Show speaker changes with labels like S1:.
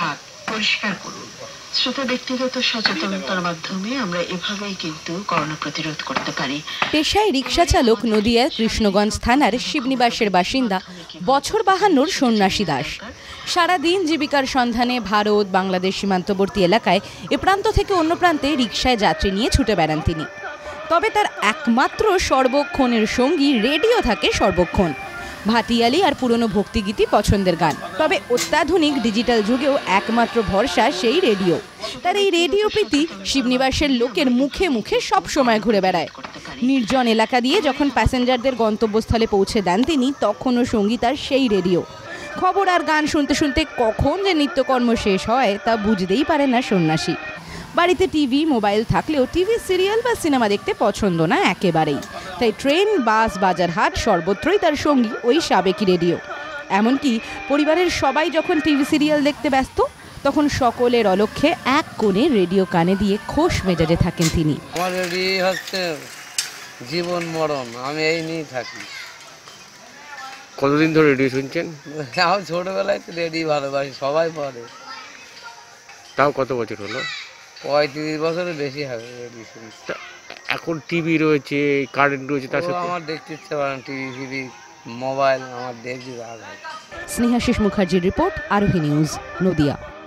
S1: হাত পরিষ্কার করুন। শ্রোতা ব্যক্তিগত সচেতনতার মাধ্যমে আমরা এভাবেই কিন্তু করোনা প্রতিরোধ করতে পারি।
S2: পেশায় রিকশা চালক নদিয়ার কৃষ্ণগঞ্জ থানার শিবনিবাসের বাসিন্দা বছর 52 সন্ন্যাসী দাস সারাদিন জীবিকার সন্ধানে ভারত বাংলাদেশ সীমান্তবর্তী এলাকায় এ প্রান্ত থেকে অন্য প্রান্তে রিকশায় যাত্রী নিয়ে ছুটে বেড়ান তিনি। তবে তার একমাত্র সর্বক্ষণের সঙ্গী রেডিও থাকে সর্বক্ষণ। ভাটিয়ালি আর পুরনো ভক্তিগীতি পছন্দের গান। তবে অত্যাধুনিক ডিজিটাল যুগেও একমাত্র ভরসা সেই রেডিও। তার এই রেডিও প্রীতি শিবনিবাসের লোকের মুখে মুখে সব সময় ঘুরে বেড়ায়। নির্জন এলাকা দিয়ে যখন প্যাসেঞ্জারদের গন্তব্যস্থলে পৌঁছে দেন তিনি, তখনও সঙ্গী তার সেই রেডিও। খবর আর গান শুনতে শুনতে কখন যে নিত্যকর্ম শেষ হয় তা বুঝতেই পারে না সন্ন্যাসী। বাড়িতে টিভি মোবাইল থাকলেও টিভি সিরিয়াল বা সিনেমা দেখতে পছন্দ না একেবারেই। তাই ট্রেন বাস বাজার হাট সর্বত্রই তার সঙ্গী ওই সাবেকি রেডিও। এমনকি পরিবারের সবাই যখন টিভি সিরিয়াল দেখতে ব্যস্ত, তখন সকলের অলক্ষ্যে এক কোণে রেডিও কানে দিয়ে খোশ মেজাজে থাকেন তিনি।
S3: আমার রেডিও হচ্ছে জীবন মরণ, আমি এই নিয়ে থাকি।
S4: কতদিন ধরে রেডিও শুনছেন?
S3: আমি ছোটবেলায় তো রেডিও ভালোবাসি, সবাই পড়ে।
S4: তাও কত বছর হলো?
S3: 35 বছরের বেশি হবে রেডিও শুনছি।
S4: এখন টিভি রয়েছে, কারেন্ট রয়েছে, তার সাথে
S3: আমার দেখতে ইচ্ছে করে না, টিভি ফিভি মোবাইল আমার দেখতে রাগ হয়।
S2: স্নেহাশিস মুখার্জির রিপোর্ট, আরোহী নিউজ, নদিয়া।